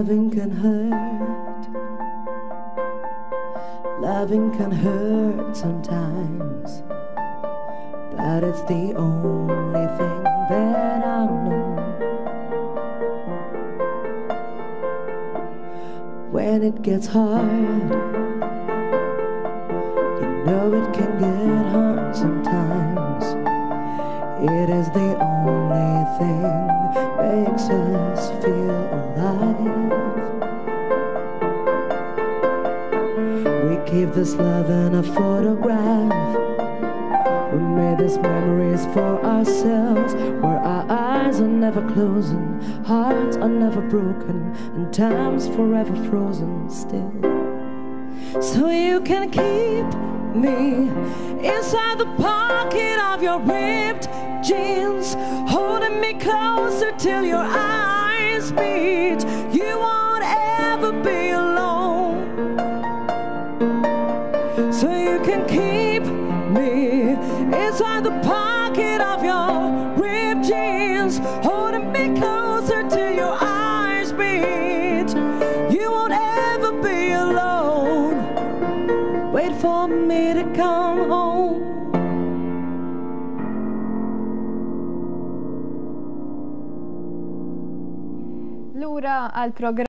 Loving can hurt. Loving can hurt sometimes, but it's the only thing that I know. When it gets hard, you know it can get hard sometimes. It is the only thing makes us feel alive. We keep this love in a photograph. We made these memories for ourselves, where our eyes are never closing, hearts are never broken, and time's forever frozen still. So you can keep me inside the pocket of your ripped jeans, holding me closer till your eyes meet. You won't ever be alone. So you can keep me inside the pocket of your ripped jeans, holding me closer till your eyes meet. You won't ever be alone. Wait for me to come home. Lura al programma.